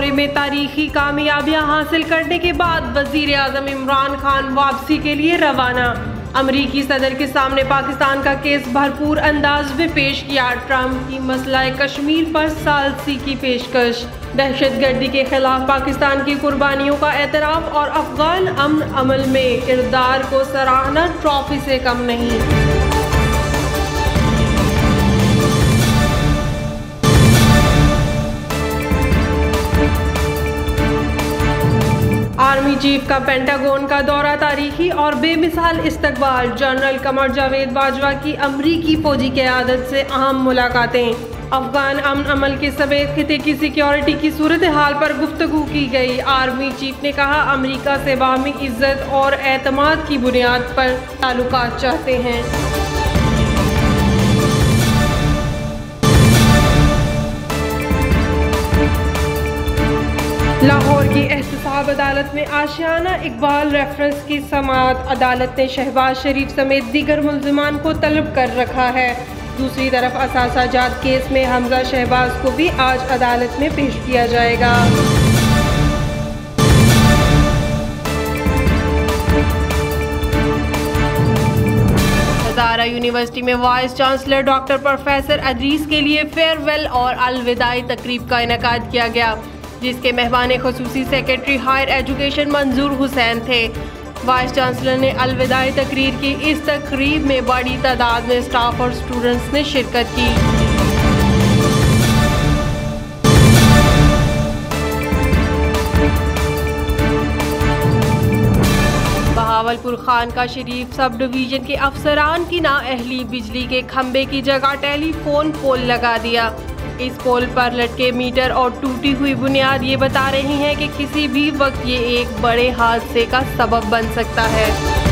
दौरे में तारीखी कामयाबियां हासिल करने के बाद वजीर आज़म इमरान खान वापसी के लिए रवाना। अमरीकी सदर के सामने पाकिस्तान का केस भरपूर अंदाज में पेश किया। ट्रंप की मसला कश्मीर पर सालसी की पेशकश। दहशतगर्दी के खिलाफ पाकिस्तान की कुर्बानियों का एतराफ़ और अफगान अमन अमल में किरदार को सराहना ट्रॉफी से कम नहीं। आर्मी चीफ का पेंटागन का दौरा, तारीखी और बेमिसाल इस्तकबाल। जनरल कमर जावेद बाजवा की अमरीकी फौजी क़यादत से अहम मुलाकातें। अफगान अमन अमल के समेत खिते की सिक्योरिटी की सूरत हाल पर गुफ्तगू की गई। आर्मी चीफ ने कहा, अमरीका से बाहमी इज्जत और एतमाद की बुनियाद पर ताल्लुकात चाहते हैं। लाहौर की एहतसाब अदालत में आशियाना इकबाल रेफरेंस की समाअत। अदालत ने शहबाज शरीफ समेत दीगर मुल्जिमान को तलब कर रखा है। दूसरी तरफ असासा जात केस में हमजा शहबाज को भी आज अदालत में पेश किया जाएगा। हज़ारा यूनिवर्सिटी में vice chancellor doctor professor Idrees के लिए फेयरवेल और अलविदाई तकरीब का इनेकाद किया गया, जिसके मेहमान खुसूसी सेक्रेटरी हायर एजुकेशन मंजूर हुसैन थे। वाइस चांसलर ने अलविदाई तकरीर की इस तकरीब में बड़ी तादाद में स्टाफ और स्टूडेंट्स ने शिरकत की। बहावलपुर खान का शरीफ सब डिवीजन के अफसरान की नाअहली बिजली के खंबे की जगह टेलीफोन पोल लगा दिया। इस पोल पर लटके मीटर और टूटी हुई बुनियाद ये बता रही हैं कि किसी भी वक्त ये एक बड़े हादसे का सबब बन सकता है।